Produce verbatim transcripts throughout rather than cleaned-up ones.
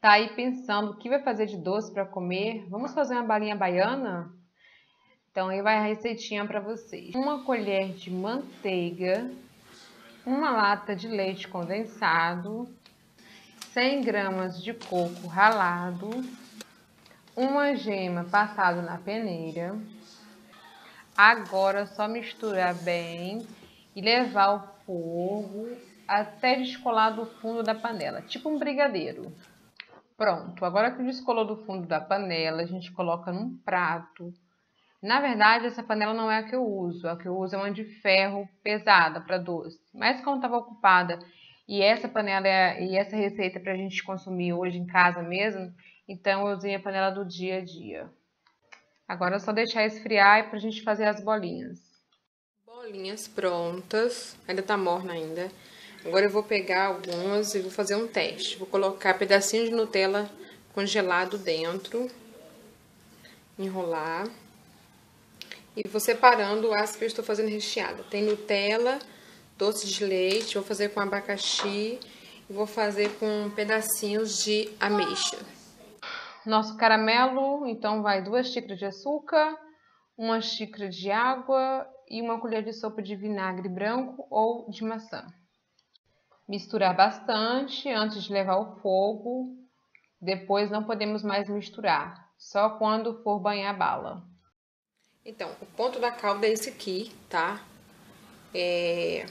Tá aí pensando o que vai fazer de doce para comer? Vamos fazer uma balinha baiana? Então aí vai a receitinha para vocês. Uma colher de manteiga, uma lata de leite condensado, cem gramas de coco ralado, uma gema passada na peneira. Agora é só misturar bem e levar ao fogo até descolar do fundo da panela, tipo um brigadeiro. Pronto, agora que descolou do fundo da panela, a gente coloca num prato. Na verdade, essa panela não é a que eu uso, a que eu uso é uma de ferro pesada para doce. Mas como estava ocupada e essa panela é, e essa receita é para a gente consumir hoje em casa mesmo, então eu usei a panela do dia a dia. Agora é só deixar esfriar para a gente fazer as bolinhas. Bolinhas prontas, ainda tá morna ainda. Agora eu vou pegar algumas e vou fazer um teste. Vou colocar pedacinhos de Nutella congelado dentro, enrolar. E vou separando as que eu estou fazendo recheada. Tem Nutella, doce de leite, vou fazer com abacaxi e vou fazer com pedacinhos de ameixa. Nosso caramelo, então vai duas xícaras de açúcar, uma xícara de água e uma colher de sopa de vinagre branco ou de maçã. Misturar bastante antes de levar ao fogo, depois não podemos mais misturar, só quando for banhar a bala. Então, o ponto da calda é esse aqui, tá? É...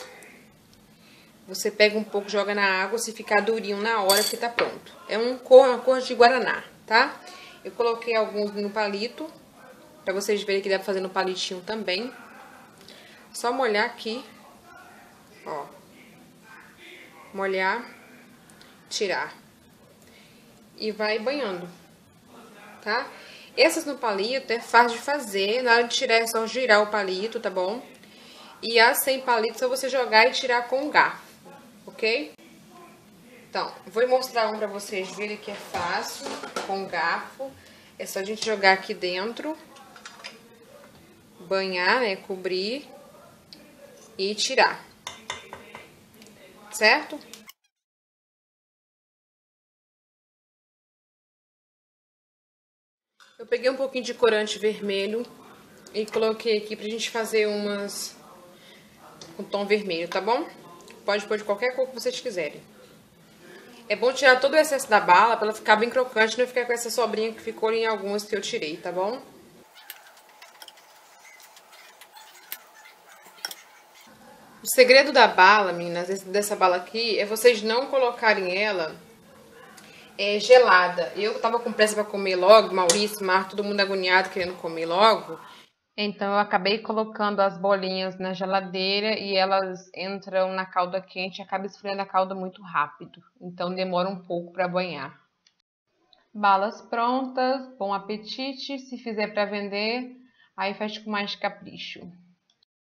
Você pega um pouco, joga na água, se ficar durinho na hora que tá pronto. É um cor, uma cor de guaraná, tá? Eu coloquei alguns no palito, pra vocês verem que dá pra fazer no palitinho também. Só molhar aqui, ó. Molhar, tirar. E vai banhando, tá? Essas no palito é fácil de fazer, na hora de tirar é só girar o palito, tá bom? E as sem palito é só você jogar e tirar com um garfo, ok? Então, vou mostrar um pra vocês verem que é fácil, com garfo. É só a gente jogar aqui dentro, banhar, né, cobrir e tirar, certo? Eu peguei um pouquinho de corante vermelho e coloquei aqui pra gente fazer umas com tom vermelho, tá bom? Pode pôr de qualquer cor que vocês quiserem. É bom tirar todo o excesso da bala pra ela ficar bem crocante, não ficar com essa sobrinha que ficou em algumas que eu tirei, tá bom? O segredo da bala, meninas, dessa bala aqui, é vocês não colocarem ela é, gelada. Eu tava com pressa pra comer logo, Maurício, Mar, todo mundo agoniado querendo comer logo. Então eu acabei colocando as bolinhas na geladeira e elas entram na calda quente e acaba esfriando a calda muito rápido. Então demora um pouco para banhar. Balas prontas, bom apetite. Se fizer para vender, aí faz com mais capricho.